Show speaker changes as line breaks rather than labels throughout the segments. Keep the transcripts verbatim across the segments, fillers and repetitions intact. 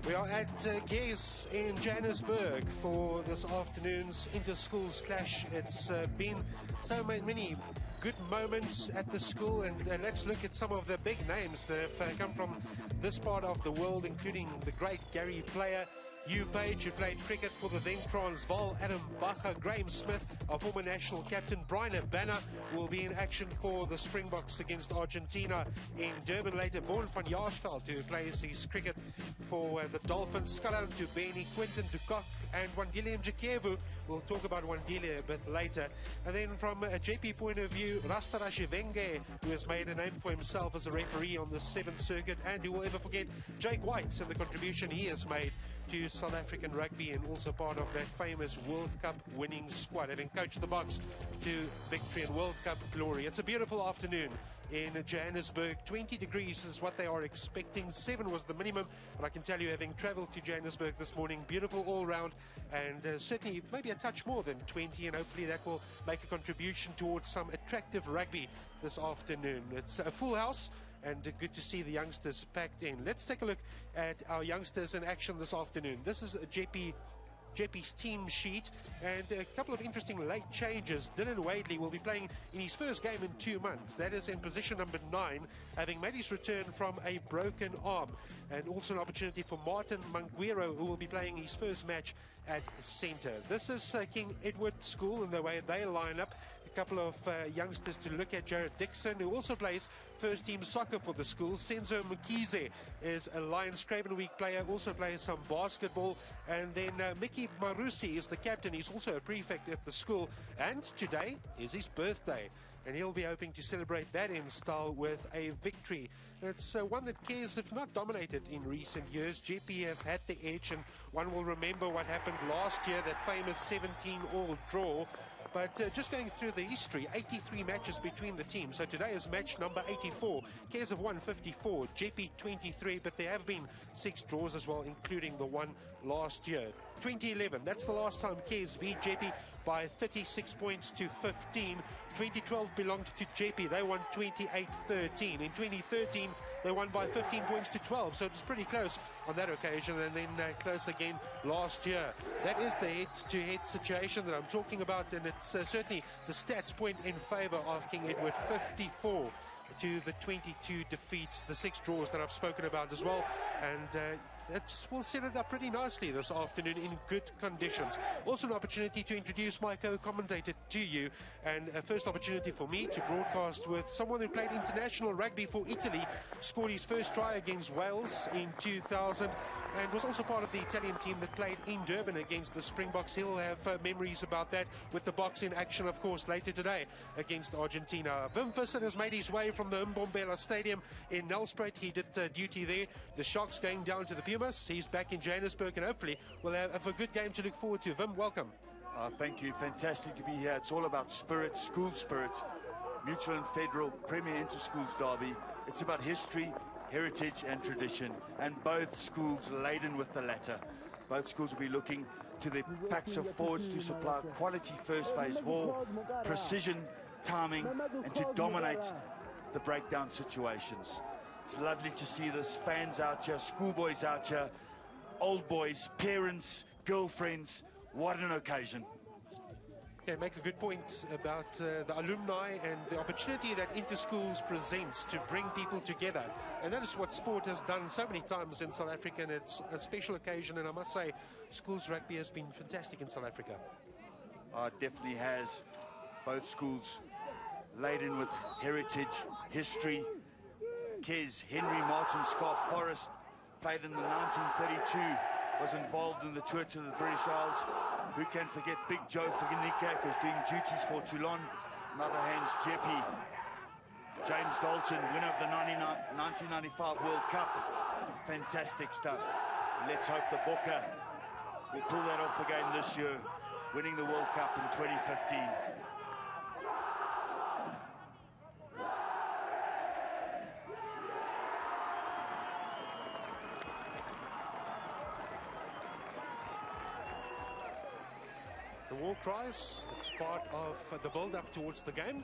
We are at uh, K E S in Johannesburg for this afternoon's Interschools clash. It's uh, been so many good moments at the school, and uh, let's look at some of the big names that have uh, come from this part of the world, including the great Gary Player, Hugh Page, who played cricket for the then Transvaal, Adam Bacher, Graham Smith, our former national captain, Brian Abana will be in action for the Springboks against Argentina in Durban later. Born van Jaarsveld, who plays his cricket for uh, the Dolphins, Skalan to Benny, Quinton de Kock, and Wandile Mjikevu. We'll talk about Wandile a bit later. And then from a J P point of view, Rasta Rashivenge, who has made a name for himself as a referee on the seventh circuit, and who will ever forget Jake White and the contribution he has made to South African rugby, and also part of that famous World Cup winning squad, having coached the Boks to victory and World Cup glory. It's a beautiful afternoon in Johannesburg. twenty degrees is what they are expecting. Seven was the minimum, but I can tell you, having travelled to Johannesburg this morning, beautiful all round, and uh, certainly maybe a touch more than twenty, and hopefully that will make a contribution towards some attractive rugby this afternoon. It's a full house, and uh, good to see the youngsters packed in. Let's take a look at our youngsters in action this afternoon. This is Jeppe Jeppe's team sheet, and a couple of interesting late changes. Dylan Wadley will be playing in his first game in two months. That is in position number nine, having made his return from a broken arm. And also an opportunity for Martin Manguero, who will be playing his first match at centre. This is uh, King Edward School, and the way they line up. A couple of uh, youngsters to look at. Jared Dixon, who also plays first team soccer for the school. Senzo Mkize is a Lions Craven Week player, also plays some basketball. And then uh, Mickey Marusi is the captain. He's also a prefect at the school, and today is his birthday, and he'll be hoping to celebrate that in style with a victory. It's uh, one that K E S have not dominated in recent years. Jeppe have had the edge, and one will remember what happened last year, that famous seventeen all draw. But uh, just going through the history, eighty-three matches between the teams. So today is match number eighty-four. K E S have won fifty-four, Jeppe twenty-three, but there have been six draws as well, including the one last year. twenty eleven, that's the last time K E S beat Jeppe by thirty-six points to fifteen. twenty twelve belonged to Jeppe. They won twenty-eight thirteen. In twenty thirteen, they won by fifteen points to twelve, so it was pretty close on that occasion, and then uh, close again last year. That is the head-to-head situation that I'm talking about, and it's uh, certainly the stats point in favour of King Edward. fifty-four to the twenty-two defeats, the six draws that I've spoken about as well, and uh, that will set it up pretty nicely this afternoon in good conditions. Also an opportunity to introduce my co-commentator to you, and a first opportunity for me to broadcast with someone who played international rugby for Italy, scored his first try against Wales in two thousand, and was also part of the Italian team that played in Durban against the Springboks. He'll have uh, memories about that, with the Boks in action, of course, later today against Argentina. Wim Visser has made his way from the Mbombela Stadium in Nelspruit. He did uh, duty there. The Sharks going down to the Pumas. He's back in Johannesburg, and hopefully we'll have, have a good game to look forward to. Wim, welcome.
Uh, thank you. Fantastic to be here. It's all about spirit, school spirit. Mutual and Federal Premier Interschools derby. It's about history, heritage and tradition, and both schools laden with the latter. Both schools will be looking to their packs of forwards to supply quality first phase ball, precision, timing, and to dominate the breakdown situations. It's lovely to see this, fans out here, schoolboys out here, old boys, parents, girlfriends. What an occasion.
Okay, make a good point about uh, the alumni and the opportunity that Interschools presents to bring people together. And that is what sport has done so many times in South Africa, and it's a special occasion. And I must say, schools rugby has been fantastic in South Africa.
Uh, it definitely has. Both schools laden with heritage, history. K E S, Henry Martin Scarp Forrest, played in the nineteen thirty-two, was involved in the tour to the British Isles. Who can forget Big Joe Faganika, who's doing duties for Toulon. In other hands, Jeppe. James Dalton, winner of the nineteen ninety-five World Cup. Fantastic stuff. Let's hope the Bokke will pull that off again this year, winning the World Cup in twenty fifteen.
The war cries, it's part of uh, the build-up towards the game.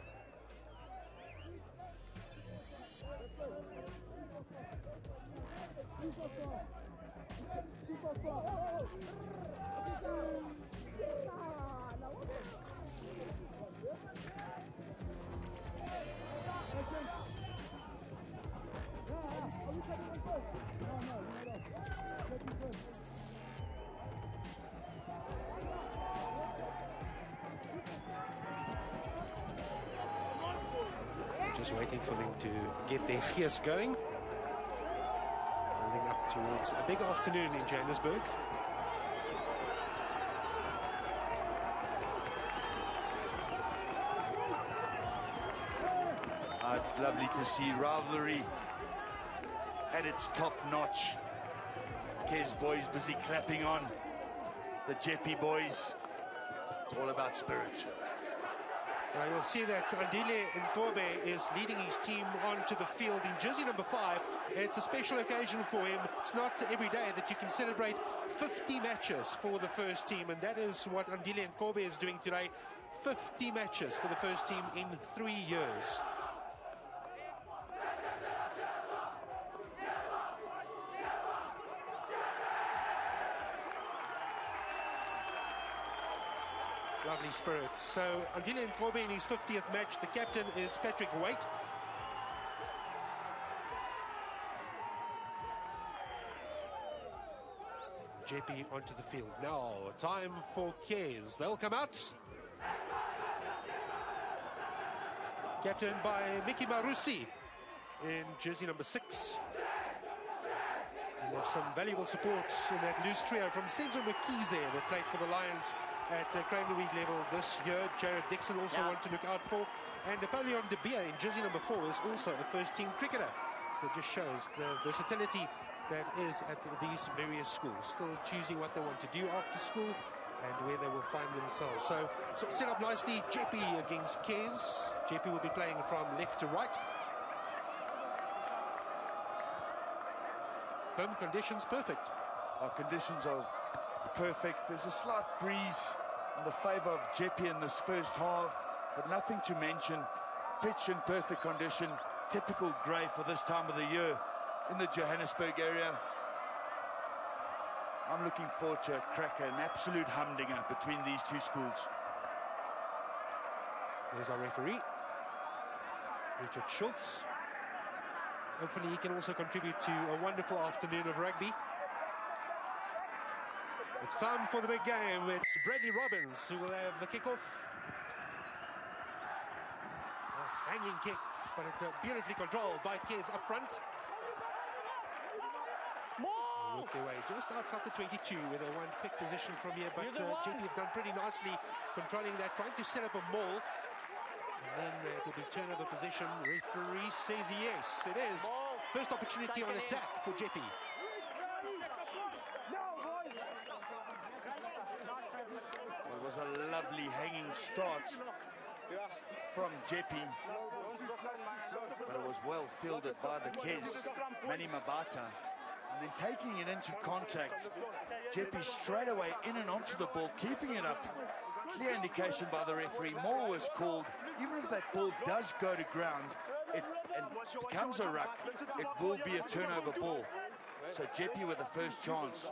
Just waiting for them to get their K E S going. Building up towards a big afternoon in Johannesburg.
Ah, it's lovely to see rivalry at its top notch. K E S boys busy clapping on the Jeppe boys. It's all about spirit.
Now you'll see that Andile Nkobe is leading his team onto the field in jersey number five. It's a special occasion for him. It's not every day that you can celebrate fifty matches for the first team, and that is what Andile Nkobe is doing today. fifty matches for the first team in three years. Lovely spirit. So Andile Nkobe in his fiftieth match. The captain is Patrick Waite. Jeppe onto the field. Now time for K E S. They'll come out. Captained by Mickey Marusi in jersey number six. We'll have some valuable support in that loose trio from Senzo Mkize that played for the Lions at uh, Craven League level this year. Jared Dixon also
yeah.
one to look out for. And Napoleon De Beer in jersey number four is also a first-team cricketer. So it just shows the versatility that is at these various schools. Still choosing what they want to do after school and where they will find themselves. So, so set up nicely, Jeppe against K E S. Jeppe will be playing from left to right. Home conditions perfect.
Our conditions are perfect. There's a slight breeze in the favour of Jeppe in this first half, but nothing to mention. Pitch in perfect condition, typical grey for this time of the year in the Johannesburg area. I'm looking forward to a cracker, an absolute humdinger between these two schools.
There's our referee, Richard Schultz. Hopefully he can also contribute to a wonderful afternoon of rugby. It's time for the big game. It's Bradley Robbins who will have the kickoff. Nice hanging kick, but it's uh, beautifully controlled by K E S up front. Work their way just outside the twenty-two where they want quick position from here, but uh, Jeppe have done pretty nicely controlling that, trying to set up a maul. And then uh, it will be turnover position. Referee says yes, it is. First opportunity on attack for Jeppe.
Well, it was a lovely hanging start from Jeppe, but it was well fielded by the K E S, Manny Mabata. And then taking it into contact, Jeppe straight away in and onto the ball, keeping it up. Clear indication by the referee. More was called. Even if that ball does go to ground, it and becomes a ruck, it will be a turnover ball. So Jeppe with the first chance.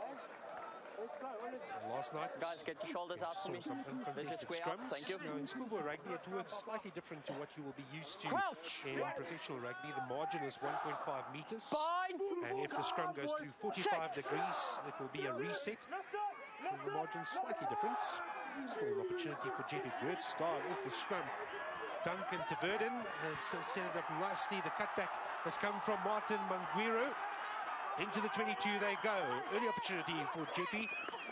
Last night,
guys, get your shoulders out for me.
some uncontested scrums.
Thank you.
Now, in schoolboy rugby, it works slightly different to what you will be used to
Crouch.
in professional rugby. The margin is one point five meters.
Fine.
And if the scrum goes through forty-five degrees, it will be a reset. So the margin's slightly different. Still an opportunity for Jeppe. Good start off the scrum. Duncan Taverden has set it up nicely. The cutback has come from Martin Manguiro. Into the twenty-two they go. Early opportunity for Jeppe.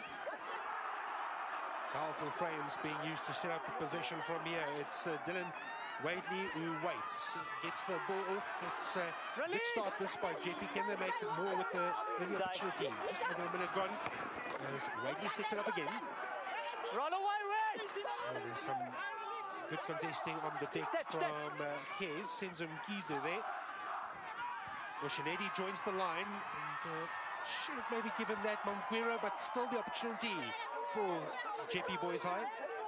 Powerful frames being used to set up the possession from here. It's uh, Dylan Wadley who waits. Gets the ball off. It's a uh, good start this by Jeppe. Can they make more with the early opportunity? Just over a minute gone. As Wadley sets it up again.
Run away, Red!
Oh, there's some good contesting on the deck
Step,
from
step.
uh, K E S. Senzo Mkize there. Washinedi joins the line and uh, should have maybe given that Manguiro, but still the opportunity for Jeppe Boys High.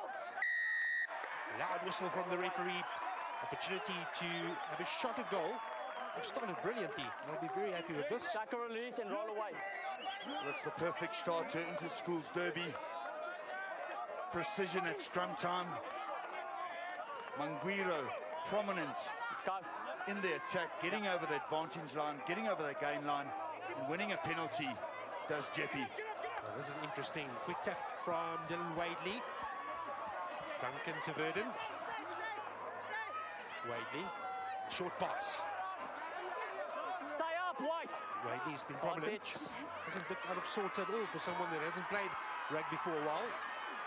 Loud whistle from the referee. Opportunity to have a shot at goal. They've started brilliantly. They'll be very happy with this.
Tackle release and roll away.
That's the perfect start to Interschools derby. Precision at scrum time. Manguiro, prominent in the attack, getting over the advantage line, getting over the gain line, and winning a penalty does Jeppe.
Well, this is interesting. Quick tap from Dylan Wadley. Duncan to Verdon. Wadley, short pass.
Stay up, White.
Wadley's been prominent. Hasn't looked out of sorts at all for someone that hasn't played rugby for a while.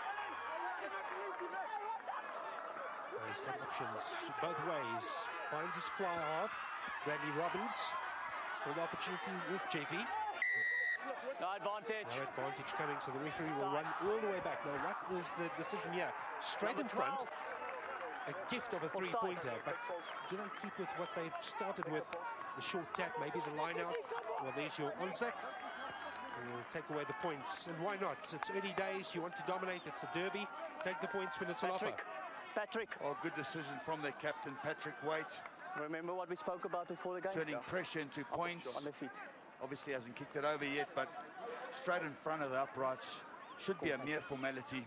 Well, he's got options both ways. Finds his fly half. Bradley Robbins. Still the opportunity with Jeppe.
No advantage.
No advantage coming, so the referee will run all the way back. Now, what is the decision here? Straight in front. A gift of a three-pointer, but do they keep with what they've started with? The short tap, maybe the line out. Well, there's your answer. And we'll take away the points. And why not? It's early days. You want to dominate. It's a derby. Take the points when it's on offer.
Patrick.
Oh, good decision from their captain, Patrick Waite.
Remember what we spoke about before the game?
Turning pressure into points.
On the feet.
Obviously hasn't kicked it over yet, but straight in front of the uprights. Should be a mere formality.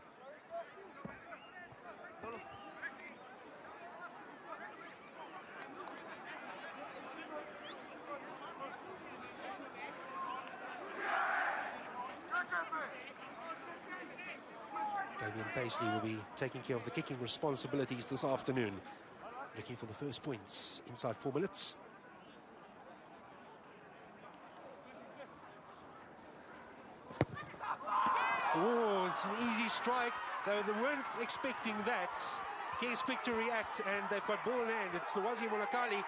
Damien Paisley will be taking care of the kicking responsibilities this afternoon. Looking for the first points inside four minutes. Oh, it's an easy strike, though they weren't expecting that. K E S quick to react, and they've got ball in hand. It's the Wazi Monakali.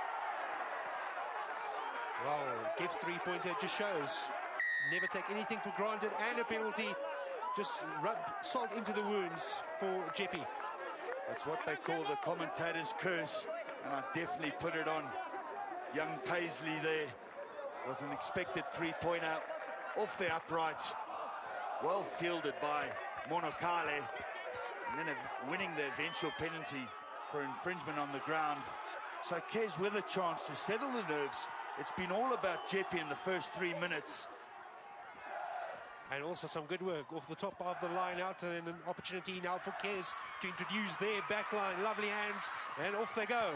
Well, gift three-pointer just shows. Never take anything for granted, and a penalty. Just rub salt into the wounds for Jeppe.
That's what they call the commentator's curse, and I definitely put it on young Paisley there. Was an expected three-pointer off the upright. Well fielded by Monokale, and then winning the eventual penalty for infringement on the ground. So K E S with a chance to settle the nerves. It's been all about Jeppe in the first three minutes.
And also some good work off the top of the line out, and an opportunity now for K E S to introduce their back line. Lovely hands, and off they go.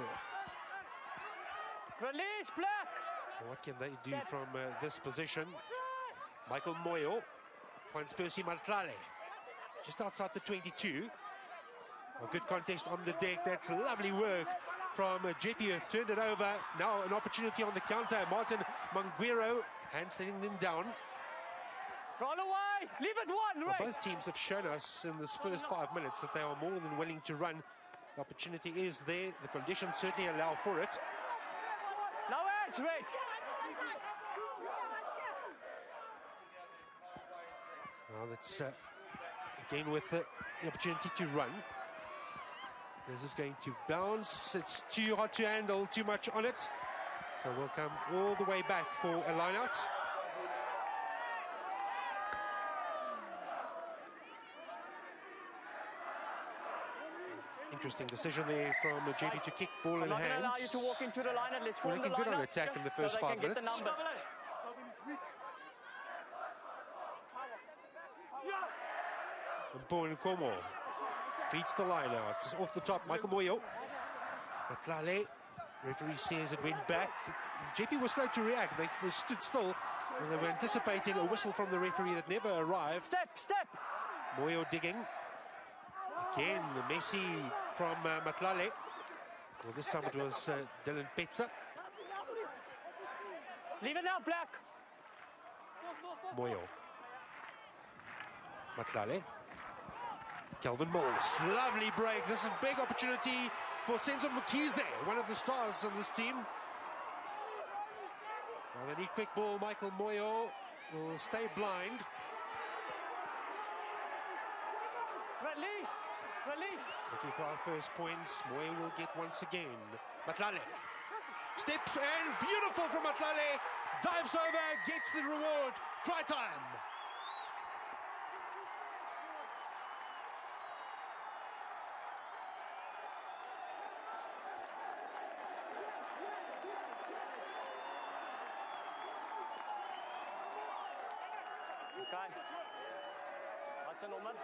Release, Black!
What can they do from uh, this position? Michael Moyo finds Percy Matlale just outside the twenty-two. A good contest on the deck. That's lovely work from uh, Jeppe, who have turned it over. Now an opportunity on the counter. Martin Manguiro hands letting them down.
Roll away! Leave it one,
Well,
right?
both teams have shown us in this first five minutes that they are more than willing to run. The opportunity is there. The conditions certainly allow for it.
No edge, Red!
Now that's uh, again with uh, the opportunity to run. This is going to bounce. It's too hot to handle, too much on it. So we'll come all the way back for a line out. Interesting decision there from Jeppe to kick ball
I'm
in
not going
hand.
to allow you to walk into the line and let's
We're
form the
looking good on
lineup
attack in the
so
first
they
five
can get the
minutes.
number.
And Bowen Como feeds the line out. Off the top, Michael Moyo. Matlale, referee says it went back. Jeppe was slow to react. They, they stood still, and they were anticipating a whistle from the referee that never arrived.
Step, step!
Moyo digging. Again, Messi from uh, Matlale. Well, this time it was uh, Dylan Petzer.
Leave it now, Black!
Moyo. Matlale. Kelvin Moles. Lovely break. This is a big opportunity for Senzo Mkhize, one of the stars on this team. Well, they need quick ball. Michael Moyo will stay blind.
Release! Release!
Looking for our first points. Moyo will get once again. Matlale. Step and beautiful from Matlale. Dives over, gets the reward. Try time.
Okay. What's a number?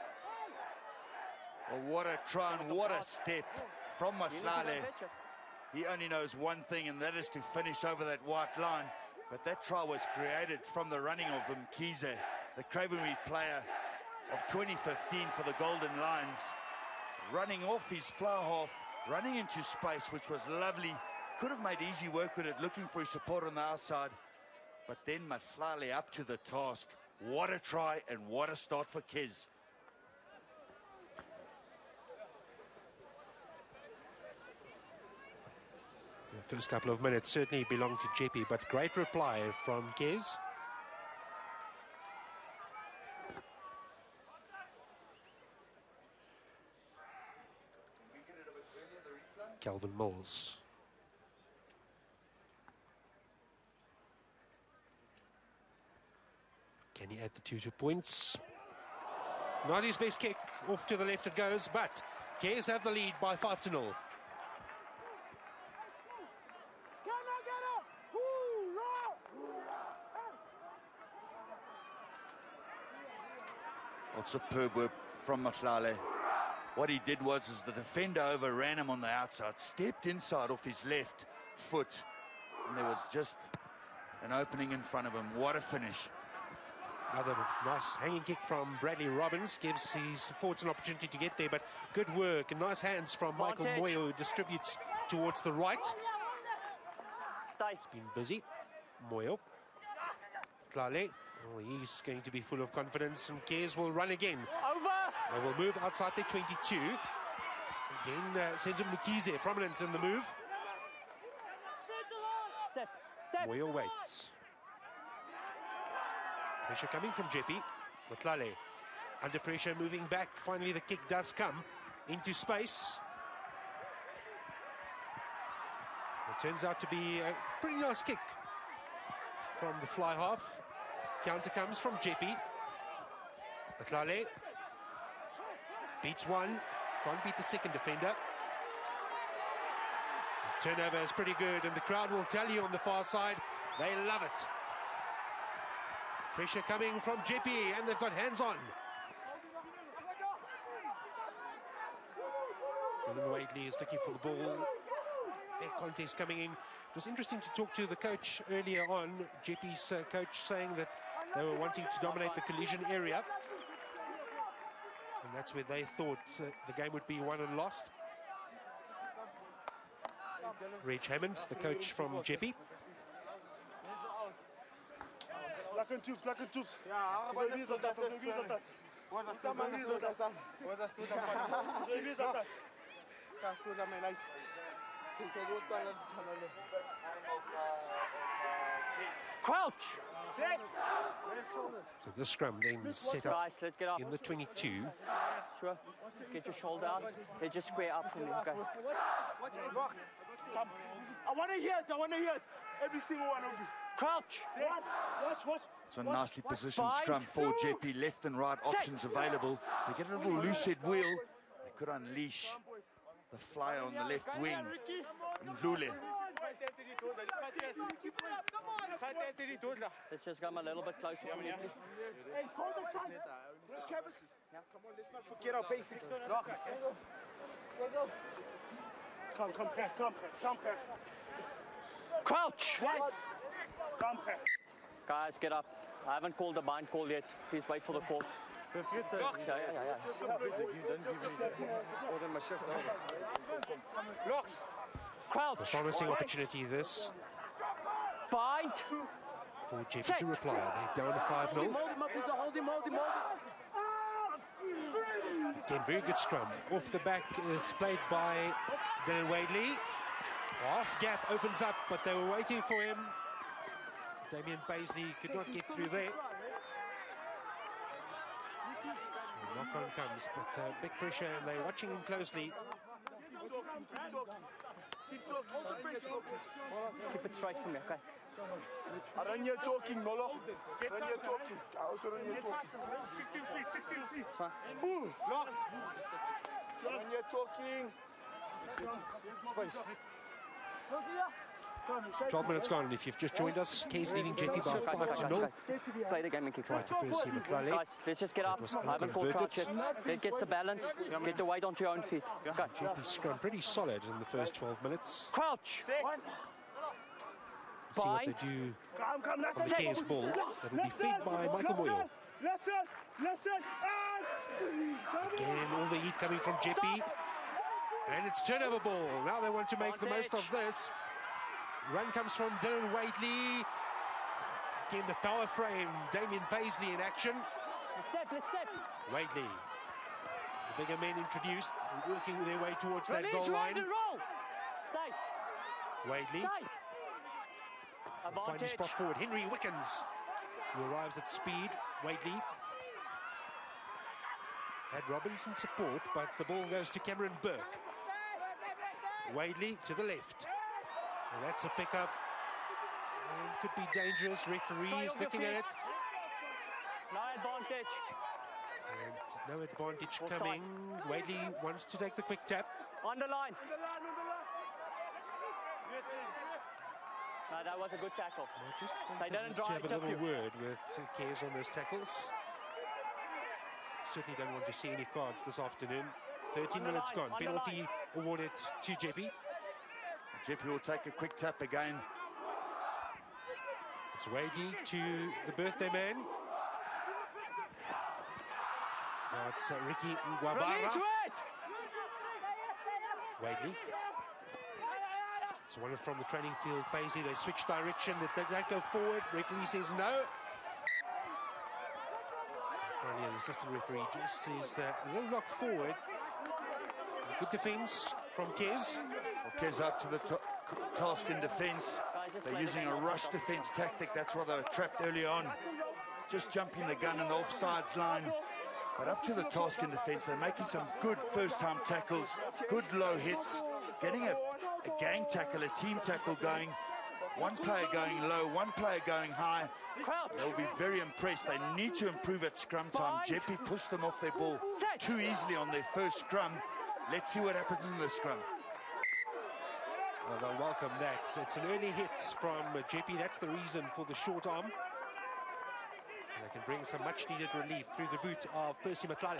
Well, what a try and what a step from Mahlale. He only knows one thing, and that is to finish over that white line. But that try was created from the running of Mkhize, the Cravenry player of twenty fifteen for the Golden Lions. Running off his fly half, running into space, which was lovely. Could have made easy work with it, looking for his support on the outside. But then Mahlale up to the task. What a try and what a start for K E S.
The first couple of minutes certainly belonged to Jeppe, but great reply from K E S. Calvin Moles. Can he add the two two points? Not his best kick. Off to the left it goes, but K E S have the lead by five to nil.
Well, superb work from Mahlale. What he did was is the defender overran him on the outside, stepped inside off his left foot, and there was just an opening in front of him. What a finish.
Another nice hanging kick from Bradley Robbins gives his forwards an opportunity to get there, but good work and nice hands from Michael Moyo, who distributes towards the right.
Stay.
He's been busy. Moyo. Klale. Well, he's going to be full of confidence, and K E S will run again.
Over.
They will move outside their twenty-two. Again, uh, Senzo Mkhize prominent in the move.
Step. Step.
Moyo waits. Pressure coming from Jeppe. Mahlale under pressure, moving back. Finally, the kick does come into space. It turns out to be a pretty nice kick from the fly half. Counter comes from Jeppe. Mahlale beats one, can't beat the second defender. The turnover is pretty good, and the crowd will tell you on the far side, they love it. Pressure coming from Jeppe, and they've got hands on. Dylan Wadley is looking for the ball. Their contest coming in. It was interesting to talk to the coach earlier on, Jeppe's uh, coach, saying that they were wanting to dominate the collision area. And that's where they thought uh, the game would be won and lost. Reg Hammond, the coach from Jeppe.
Lekker tubes, lekker tubes. Ja, maar wie is dat? Wie is dat? Wat is dat? Wie is dat? Wat is dat? Wie is dat? Kast du da mein Leid.
Crouch.
So this scrum then set up
Guys, let's get up.
in the twenty-two.
Sure. Get your shoulder out. They just square up for me. Okay.
Come. I want to hear it. I want to hear it. Every single one of you.
Crouch.
Watch, watch.
It's a nicely positioned scrum for Jeppe. Left and right options available. They get a little loose head wheel. They could unleash the flyer on the left wing. Mdlule.
Let's just come a little bit closer for me, please.
Hey, call the time. Travis. Come on, let's not forget our basics. Come, come, come, come, come, come.
Crouch.
Come,
Guys, get up. I haven't called the bind call yet. Please wait for the call. Yeah, yeah, yeah, yeah. Crouch.
A promising opportunity this
Bind.
for Jeppe to reply. They're down to five nil.
Hold him up, hold him, hold him, hold him.
Again, very good scrum. Off the back is played by Dylan Wadley. Half gap opens up, but they were waiting for him. Damien Paisley could not get through there. The knock on comes, but uh, big pressure, and they're watching him closely.
Keep it straight for me, okay?
Run your talking, Molo. Run your talking. I also run your talking. sixteen feet, sixteen feet. Boom. Run your talking.
Space.
twelve minutes gone, and if you've just joined us, K E S leading Jeppe by five to nil.
Play the game and keep
Try to Percy Matlale.
Guys, let's just get up. I haven't called crouch yet. Let's get the balance. Get the weight onto your own feet. Go.
Jeppe's scrum pretty solid in the first twelve minutes.
Crouch.
See what they do on the K E S ball. That'll be fed by Michael Moyo. Again, all the heat coming from Jeppe. And it's turnover ball. Now they want to make the most of this. Run comes from Dylan Wadley. Again, the power frame. Damien Paisley in action.
Let's step, let's step.
Wadley. The bigger men introduced, working their way towards that
Release,
goal line.
roll, roll. Stay.
Wadley.
Stay.
Finding
Advantage.
spot forward. Henry Wickens, who arrives at speed. Wadley had Robinson support, but the ball goes to Cameron Burke. Wadley to the left. Well, that's a pickup. And could be dangerous. Referees looking at it.
No advantage.
And no advantage
Offside.
coming. Wadley wants to take the quick tap.
Underline. No, that was a good tackle.
I just want
They
to,
didn't
to
drive
have a
it up
little
you.
word with K E S on those tackles. Certainly don't want to see any cards this afternoon. thirteen
Underline,
minutes gone.
underline.
Penalty awarded to Jeppe.
Jeppe will take a quick tap again.
It's Wadley to the birthday man. Now it's uh, Ricky Ngwabara.
Release it.
Wadley. So one from the training field, Paisley. They switch direction. They don't go forward. Referee says no. Apparently, the assistant referee just says uh, a little knock forward. Good defence from K E S.
Well, K E S up to the to task in defence.
Guys, just
They're
play the
using
game
a
on
rush
top.
defence tactic. That's why they were trapped early on. Just jumping the gun in the offsides line. But up to the task in defence, they're making some good first-time tackles, good low hits, getting a, a gang tackle, a team tackle going. One player going low, one player going high.
Crouch.
They'll be very impressed. They need to improve at scrum time. Jeppe pushed them off their ball too easily on their first scrum. Let's see what happens in the scrum.
Well, they'll welcome that. It's an early hit from uh, Jeppe. That's the reason for the short arm. And they can bring some much-needed relief through the boot of Percy Matlale.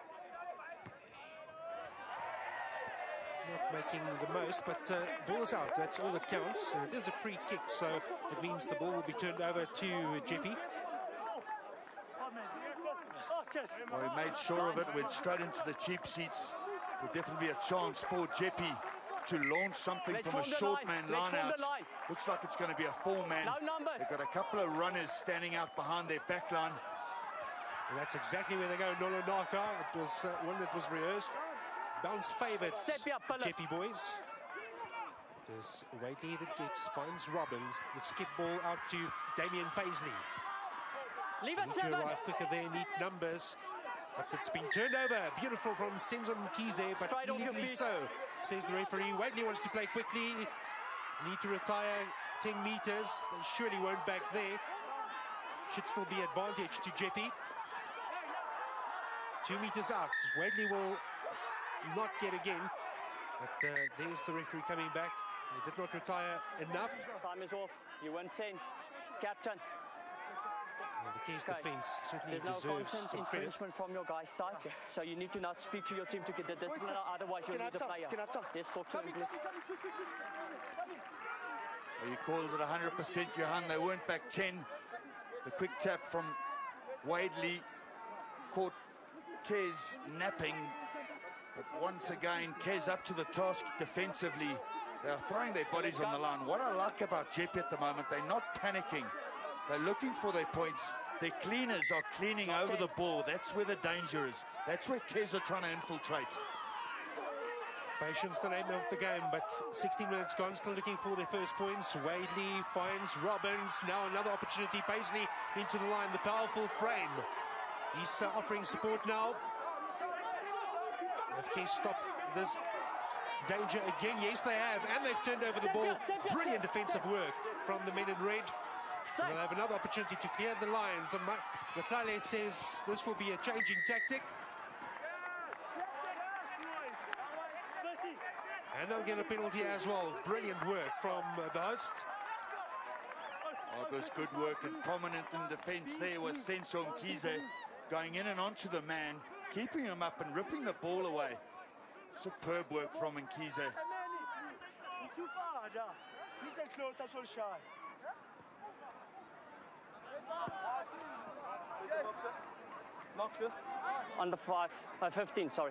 Not making the most, but uh, ball is out. That's all that counts. And it is a free kick, so it means the ball will be turned over to Jeppe.
Well, he made sure of it, went straight into the cheap seats. Would definitely be a chance for Jeppe to launch something
Let's
from a
form the
short
line.
man
Let's
line
form
out.
the line.
Looks like it's going to be a four-man.
No numbers.
They've got a couple of runners standing out behind their back line.
And that's exactly where they go. Nolo Naka. It was uh, one that was rehearsed. Bounce favoured
Step up, fellas.
Jeppe boys. It is Wadley that gets, finds Robbins. The skip ball out to Damien Paisley.
Leave
They
it
need to
seven.
arrive quicker there, neat numbers. But it's been turned over. Beautiful from Senzon Mkhize, but
Straight off your
illegally
feet.
so, says the referee. Wadley wants to play quickly. Need to retire ten metres. They surely won't back there. Should still be advantage to Jeppe. Two metres out. Wadley will not get again. But uh, there's the referee coming back. They did not retire enough.
Time is off. You win ten. Captain.
Well, the K E S
Okay.
defence certainly
There's no
deserves
constant
some credit.
infringement from your guys' side. So you need to not speak to your team to get the discipline, otherwise you'll lose a player. Let's talk to him, please.
Well, you called it one hundred percent, Johan. They weren't back ten. The quick tap from Wadley caught K E S napping. But once again, K E S up to the task defensively. They are throwing their bodies on the line. What I like about Jeppe at the moment, they're not panicking. They're looking for their points. Their cleaners are cleaning over the ball. That's where the danger is. That's where K E S are trying to infiltrate.
Patience the name of the game, but sixteen minutes gone, still looking for their first points. Wadley finds Robbins. Now another opportunity. Paisley into the line, the powerful frame. He's uh, offering support now. Have K E S stopped this danger again? Yes, they have, and they've turned over the ball. Brilliant defensive work from the men in red. And they'll have another opportunity to clear the lines. And Matlale says this will be a changing tactic. And they'll get a penalty as well. Brilliant work from uh, the hosts.
Argos, good work, and prominent in defence there was Senso Mkhize, going in and onto the man, keeping him up and ripping the ball away. Superb work from Mkhize.
Too far, yeah. He's a close, that's all shy.
Under five, uh, fifteen, sorry.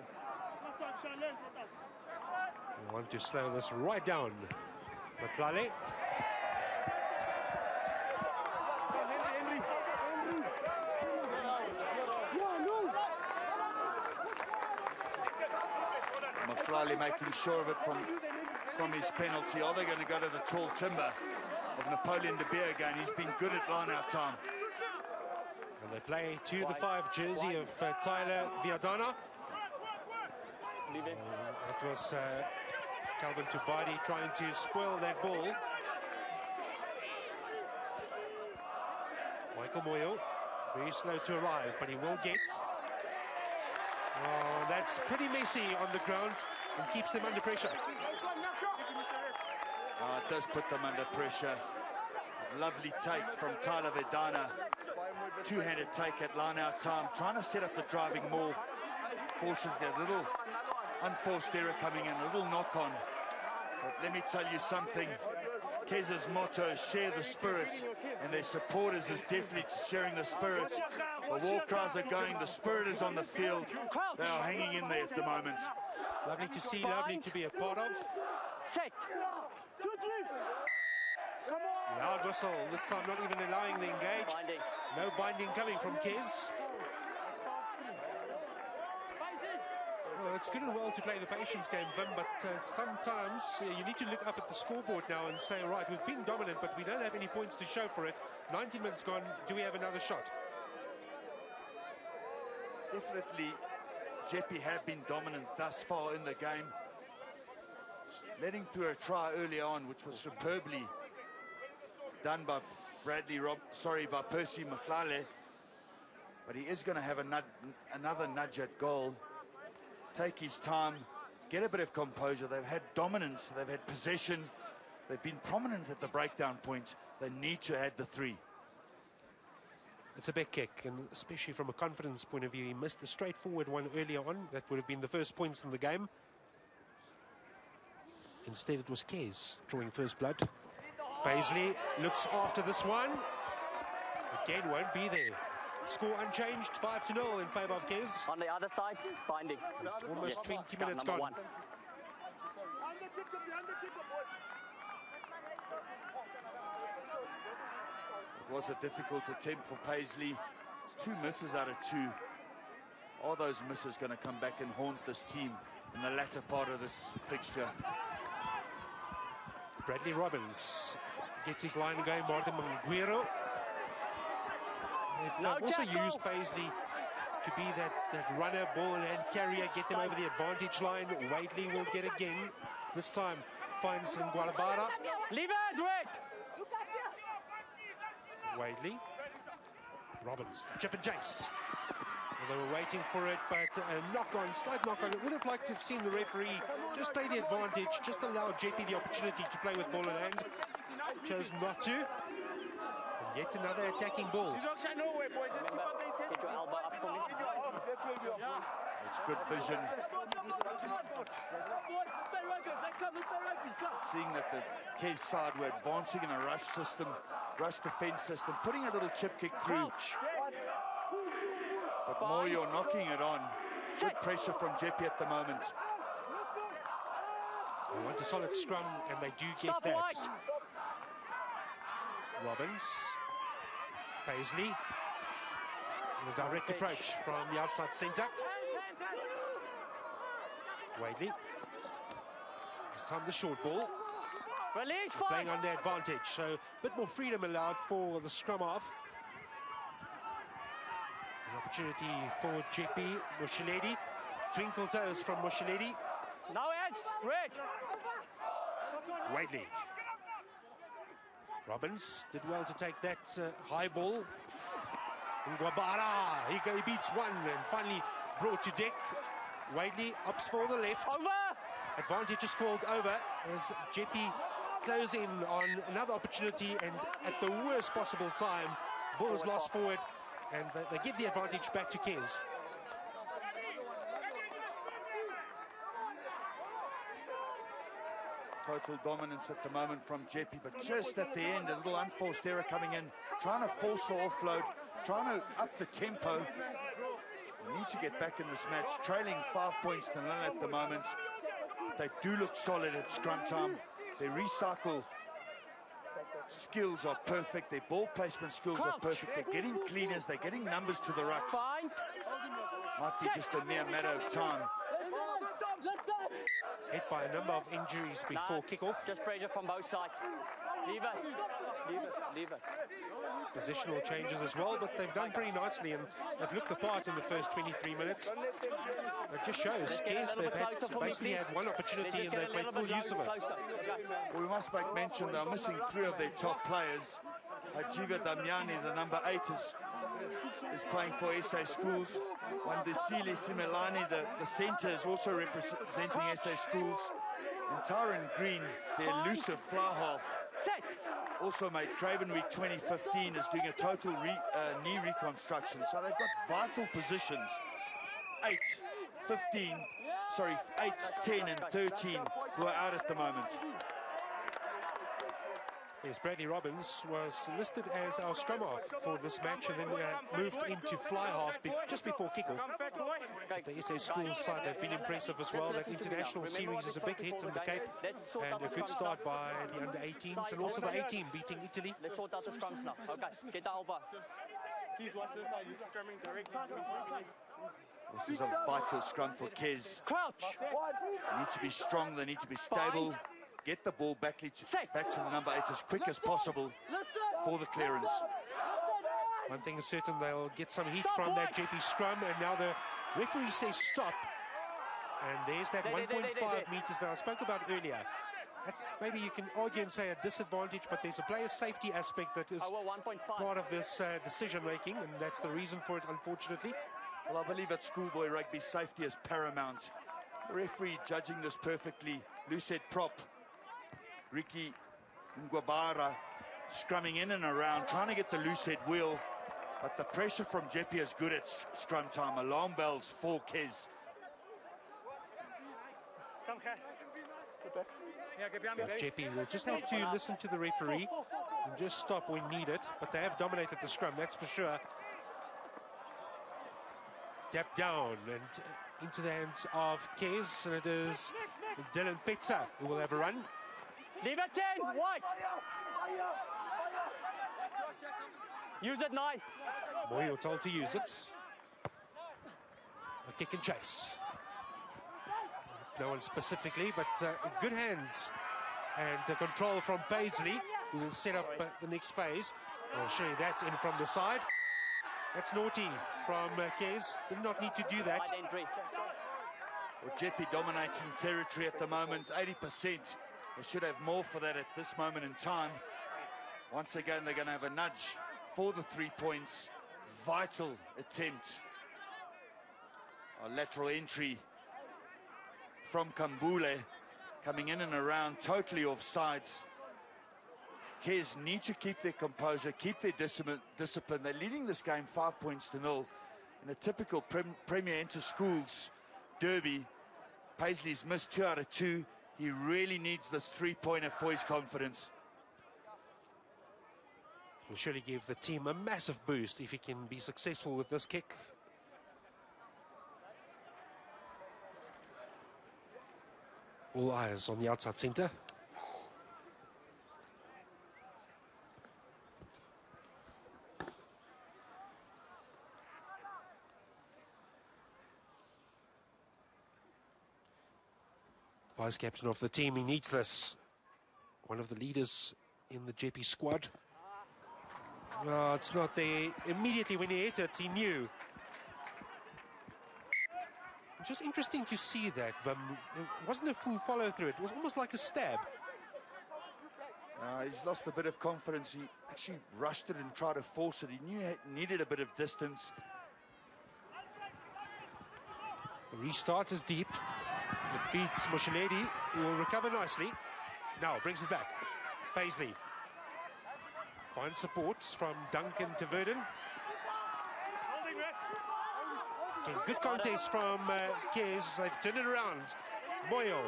We want to slow this right down. Matlale.
Matlale making sure of it from, from his penalty. Are they going to go to the tall timber of Napoleon de Beer again? He's been good at line-out time.
And they play to the five jersey of uh, Tyler Viadana. Uh, that was uh, Calvin Tubadi trying to spoil that ball. Michael Moyo, very slow to arrive, but he will get. Oh, that's pretty messy on the ground and keeps them under pressure.
Oh, it does put them under pressure. Lovely take from Tyler Viadana. Two-handed take at line-out time, trying to set up the driving more. Fortunately, a little unforced error coming in, a little knock-on. But let me tell you something. K E S's motto is share the spirit, and their supporters is definitely sharing the spirit. The war cries are going, the spirit is on the field. They are hanging in there at the moment.
Lovely to see, lovely to be a part of.
Set.
Loud whistle, this time not even allowing the engage.
Binding.
No binding coming from K E S. Well, it's good and well to play the patience game, Vim, but uh, sometimes uh, you need to look up at the scoreboard now and say, right, we've been dominant, but we don't have any points to show for it. nineteen minutes gone, do we have another shot?
Definitely, Jeppe have been dominant thus far in the game. Letting through a try early on, which was superbly done by Bradley Rob, sorry, by Percy Matlale. But he is going to have a nud another nudge at goal. Take his time, get a bit of composure. They've had dominance, they've had possession, they've been prominent at the breakdown point. They need to add the three.
It's a big kick, and especially from a confidence point of view, he missed a straightforward one earlier on. That would have been the first points in the game. Instead, it was K E S drawing first blood. Paisley looks after this one. Again, won't be there. Score unchanged, five to nil in favour of K E S.
On the other side, it's binding.
Almost
Yes.
twenty
Count
minutes
number
gone.
one.
It was a difficult attempt for Paisley. It's two misses out of two. Are those misses going to come back and haunt this team in the latter part of this fixture?
Bradley Robbins gets his line going. Martin Manguero. They've
No
uh, also
tackle.
used Paisley to be that, that runner, ball and carrier, get them over the advantage line. Wadley will get again. This time finds Ngualabara.
Leave it, Rick!
Wadley. Robbins, chip and chase. Well, they were waiting for it, but a knock-on, slight knock-on. It would have liked to have seen the referee just play the advantage, just allow Jeppe the opportunity to play with ball in hand. Chose not to. And yet another attacking ball.
Remember, get your elbow up for me.
It's good vision. Seeing that the K E S side were advancing in a rush system, rush defence system, putting a little chip kick through. But more, you're knocking it on. Good pressure from Jeppe at the moment.
They want a solid scrum, and they do get
Stop
that.
wide.
Robbins, Paisley, the direct approach from the outside centre. Wadley, this time the short ball,
Release,
playing
five.
on the advantage, so a bit more freedom allowed for the scrum half. An opportunity for Jeppe Moshiledi, twinkle toes from Moshiledi.
Now edge, Rick.
Wadley. Robbins did well to take that uh, high ball. Nguabara, he, go, he beats one and finally brought to deck. Wadley opts for the left.
Over.
advantage is called over as Jeppe close in on another opportunity, and at the worst possible time, ball is lost forward, and they, they give the advantage back to K E S.
Total dominance at the moment from Jeppe, but just at the end, a little unforced error coming in, trying to force the offload, trying to up the tempo. We need to get back in this match, trailing five points to none at the moment. They do look solid at scrum time. Their recycle skills are perfect. Their ball placement skills are perfect. They're getting cleaners. They're getting numbers to the rucks. Might be just a mere matter of time.
Hit by a number of injuries before
Nah,
kickoff.
Just pressure from both sides. Leave it. Leave it. Leave it.
Positional changes as well, but they've done pretty nicely and they've looked the part in the first twenty-three minutes. It just shows K E S, they've had basically had one opportunity and they've made full use of it.
Well, we must make mention they're missing three of their top players. Jeppe Damiani, the number eight, is, is playing for S A Schools. Wandisile Simelani, the, the centre, is also representing S A Schools. And Tyron Green, the elusive fly half, also made Craven Week twenty fifteen, is doing a total re, uh, knee reconstruction. So they've got vital positions. eight, fifteen, sorry, eight, ten and thirteen who are out at the moment.
Yes, Bradley Robbins was listed as our scrum half for this match and then uh, moved into fly half be just before kickoff. The S A Schools side have been impressive as well. That international series is a big hit in the Cape and a good start by the under eighteens and also the A team beating Italy.
Let's sort out the scrums now. Okay, get that over.
This is a vital scrum for K E S.
Crouch.
They need to be strong, they need to be stable. Get the ball back to, back to the number eight as quick as possible for the clearance.
One thing is certain, they'll get some heat from that Jeppe scrum, and now the referee says stop. And there's that one point five meters that I spoke about earlier. That's maybe you can argue and say a disadvantage, but there's a player safety aspect that is part of this uh, decision making, and that's the reason for it, unfortunately.
Well, I believe at schoolboy rugby, safety is paramount. The referee judging this perfectly. Loose head prop Ricky Ngwabara scrumming in and around, trying to get the loose head wheel, but the pressure from Jeppe is good at scrum time. Alarm bells for K E S.
Yeah, Jeppe will just have to listen to the referee and just stop when needed, but they have dominated the scrum, that's for sure. Tap down and into the hands of K E S, and it is Dylan Petza who will have a run.
Leave it ten, white. Use it nine.
Moyo told to use it. A kick and chase. No one specifically, but uh, good hands and uh, control from Paisley, who will set up uh, the next phase. Well, surely that's in from the side. That's naughty from uh, K E S. Did not need to do that.
Well, Jeppe dominating territory at the moment, eighty percent. They should have more for that at this moment in time. Once again, they're going to have a nudge for the three points. Vital attempt. A lateral entry from Kambule, coming in and around, totally off sides. K E S need to keep their composure, keep their discipline. They're leading this game five points to nil. In a typical prem Premier Interschools derby, Paisley's missed two out of two. He really needs this three-pointer for his confidence.
Will surely give the team a massive boost if he can be successful with this kick. All eyes on the outside centre. Vice captain of the team, he needs this. One of the leaders in the Jeppe squad. No, it's not there. Immediately when he hit it, he knew. Just interesting to see that. Um, it wasn't a full follow through. It was almost like a stab.
Uh, he's lost a bit of confidence. He actually rushed it and tried to force it. He knew he needed a bit of distance.
The restart is deep. beats Mosheledi, who will recover nicely. Now brings it back. Paisley finds support from Duncan to Verdon. Again, good contest from uh, K E S. They've turned it around. Moyo.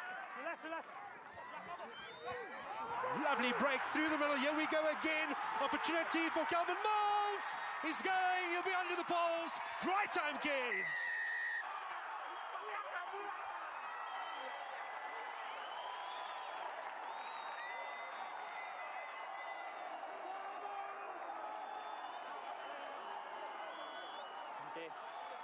Lovely break through the middle. Here we go again. Opportunity for Calvin Moles. He's going. He'll be under the poles. Dry time, K E S.
Okay.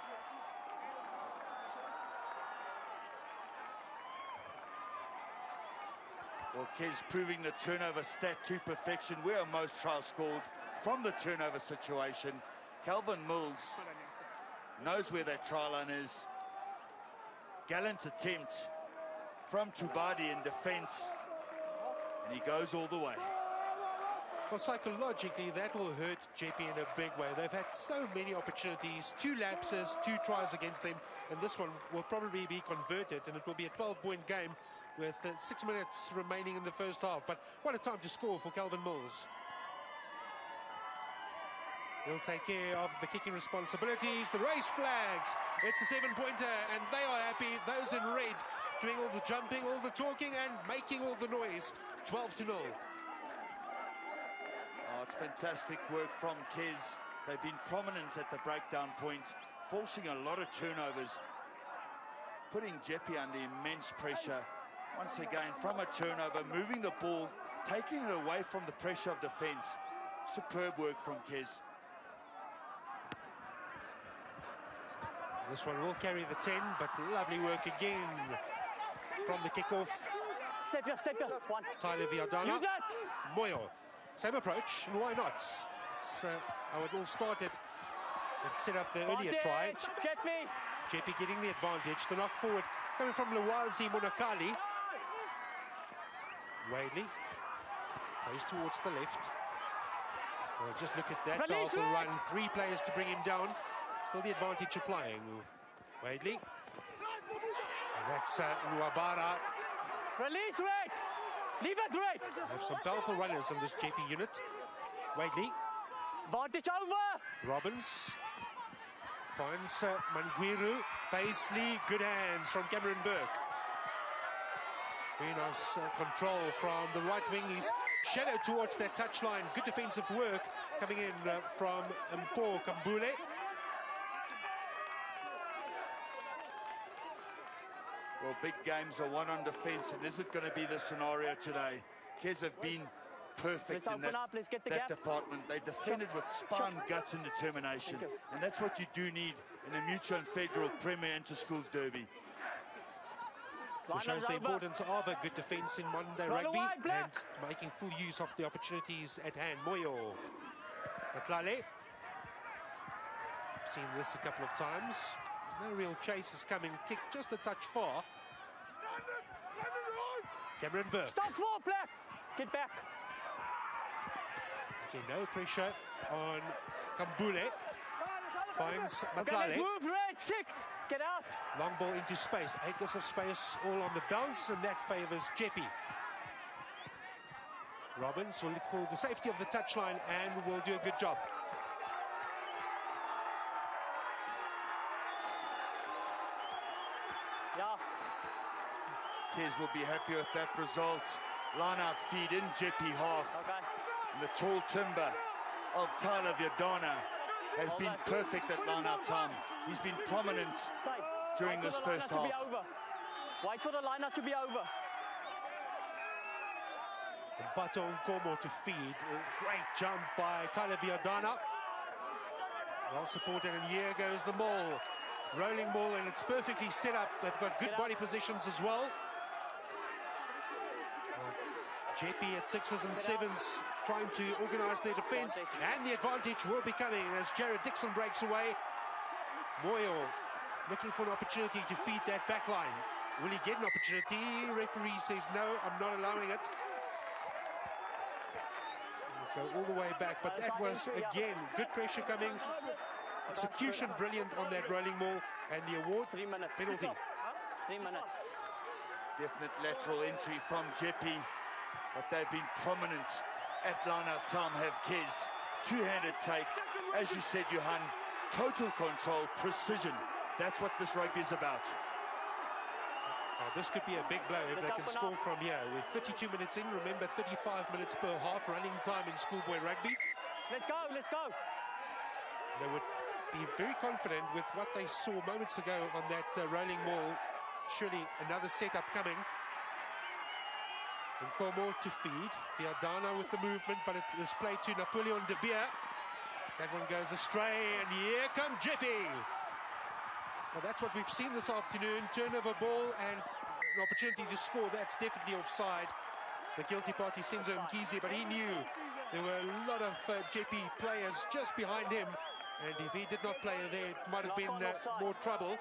Well, K E S proving the turnover stat to perfection, where most tries scored from the turnover situation. Calvin Mills knows where that try line is. Gallant attempt from Tubadi in defence, and he goes all the way.
Well, psychologically, that will hurt Jeppe in a big way. They've had so many opportunities, two lapses, two tries against them, and this one will probably be converted, and it will be a twelve-point game with uh, six minutes remaining in the first half. But what a time to score for Calvin Mills. He'll take care of the kicking responsibilities. The race flags. It's a seven-pointer, and they are happy. Those in red doing all the jumping, all the talking, and making all the noise. twelve to nil.
Oh, it's fantastic work from K E S. They've been prominent at the breakdown point, forcing a lot of turnovers, putting Jeppe under immense pressure. Once again, from a turnover, moving the ball, taking it away from the pressure of defence. Superb work from K E S.
This one will carry the ten, but lovely work again from the kickoff.
Step here, step here. One.
Tyler Viadana.
Use that.
Moyo. Same approach, and why not? It's uh, how it all started. It set up the earlier try.
Jeppe.
Jeppe getting the advantage. The knock forward coming from Lawazi Monakali. Wadley plays towards the left. Well, just look at that
Release
powerful
it.
run. Three players to bring him down. Still the advantage applying. Wadley. And that's uh, Nwabara.
Release red. Leave it red.
Have some powerful runners in this Jeppe unit. Wadley.
Vantage over.
Robbins finds uh, Manguiru. Paisley. Good hands from Cameron Burke. Very nice uh, control from the right wing. He's shadowed towards that touchline. Good defensive work coming in uh, from Mpo Kambule.
Well, big games are won on defence, and is it going to be the scenario today? K E S have been perfect
Let's
in that,
open up, let's get the
that
gap.
department. They defended with spine, guts and determination, and that's what you do need in a mutual and federal Premier Interschools derby.
It shows the importance of a good defence in modern day
Run
rugby
away, Black.
and making full use of the opportunities at hand. Moyo. Matlale. Seen this a couple of times. No real chase is coming. Kick just a touch far. Cameron Burke.
Stop four, Black. Get back.
Okay, no pressure on Kambule. Finds
Okay,
Matlale.
let's move red. Six. Get out.
Long ball into space. Acres of space all on the bounce, and that favours Jeppe. Robbins will look for the safety of the touchline and will do a good job.
Yeah.
K E S will be happy with that result. Line out feed in Jeppe half.
Okay.
And the tall timber of Tyler Viadana has
All
been
right.
perfect at line out time. He's been prominent
Stay.
during
Wait
this
for the
first
lineup to be
half.
over. Wait for the lineup to be over.
Bato Nkomo to feed. A great jump by Tyler Viadana. Well supported, and here goes the maul. Rolling ball, and it's perfectly set up. They've got good body positions as well. Jeppe at sixes and sevens trying to organise their defence, and the advantage will be coming as Jared Dixon breaks away. Moyo looking for an opportunity to feed that back line. Will he get an opportunity? Referee says no, I'm not allowing it. We'll go all the way back, but that was again good pressure coming. Execution brilliant on that rolling ball, and the award
Three minutes.
penalty.
Three minutes.
Definite lateral entry from Jeppe, but they've been prominent at line-out time, have K E S. Two-handed take, as you said, Johan, total control, precision. That's what this rugby is about.
Oh, this could be a big blow if they can score from here. With thirty-two minutes in, remember thirty-five minutes per half running time in schoolboy rugby.
Let's go, let's go.
They would be very confident with what they saw moments ago on that uh, rolling ball. Surely another setup coming. And Como to feed. Viadana with the movement, but it is played to Napoleon de Beer. That one goes astray, and here comes Jeppe. Well, that's what we've seen this afternoon. Turnover ball and an opportunity to score. That's definitely offside. The guilty party, Senzo Mkhize, but he knew there were a lot of uh, Jeppe players just behind him. And if he did not play there, it might have been uh, more trouble.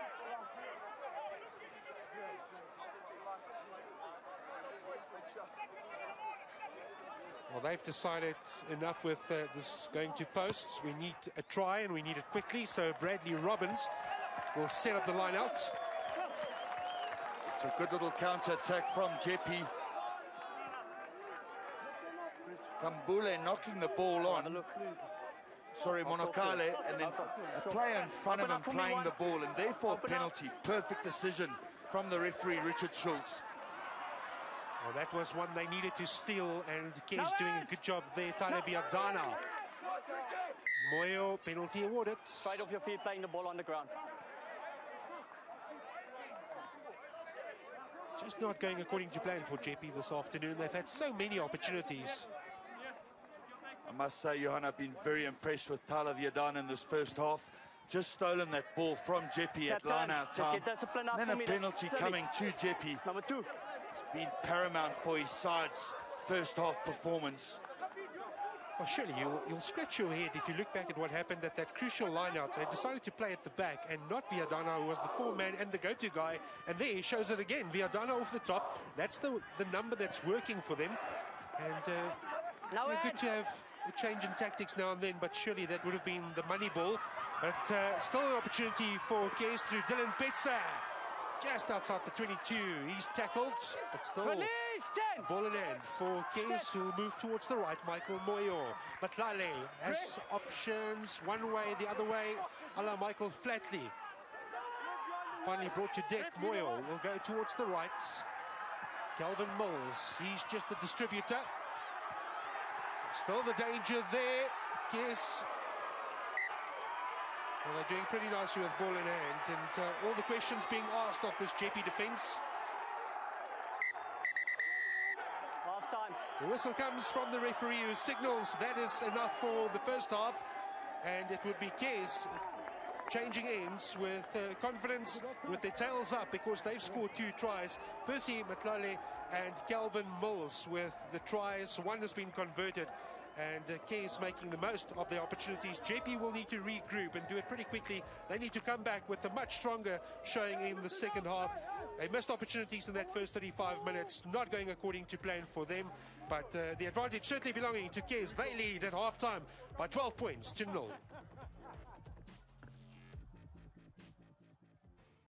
Well, they've decided enough with uh, this going to posts. We need a try and we need it quickly. So Bradley Robbins will set up the line out.
It's a good little counter-attack from Jeppe. Kambule knocking the ball on. Sorry, Monokale, and then a player in front of him playing the ball, and therefore penalty. Perfect decision from the referee, Richard Schultz.
Well, that was one they needed to steal, and K E S doing a good job there. Tyler Viadana. Moyo, penalty awarded.
Right off your feet, playing the ball on the ground.
Just not going according to plan for Jeppe this afternoon. They've had so many opportunities.
I must say, Johan, I've been very impressed with Tyler Viadana in this first half. Just stolen that ball from Jeppe at line-out time. Then a penalty coming to Jeppe.
Number two.
It's been paramount for his side's first half performance.
Well, surely you'll, you'll scratch your head if you look back at what happened at that crucial line-out. They decided to play at the back and not Viadana, who was the four-man and the go-to guy. And there he shows it again. Viadana off the top. That's the, the number that's working for them. And uh,
no
yeah, good to have a change in tactics now and then, but surely that would have been the money ball. But uh, still an opportunity for K E S through Dylan Petzer. Just outside the twenty-two, he's tackled, but still ball in hand for K E S, who will move towards the right. Michael Moyo, but Lale has options one way, the other way, a la Michael Flatley. Finally brought to deck. Moyo will go towards the right. Calvin Mills, he's just a distributor. Still the danger there. K E S. Well, they're doing pretty nicely with ball in hand, and uh, all the questions being asked of this Jeppe defence.
Half time.
The whistle comes from the referee, who signals that is enough for the first half, and it would be K E S changing ends with uh, confidence, with their tails up, because they've scored two tries. Percy Matlale and Calvin Mills with the tries. One has been converted, and uh, K E S making the most of the opportunities. Jeppe will need to regroup and do it pretty quickly. They need to come back with a much stronger showing in the second half. They missed opportunities in that first thirty-five minutes, not going according to plan for them, but uh, the advantage certainly belonging to K E S. They lead at half-time by twelve points to nil.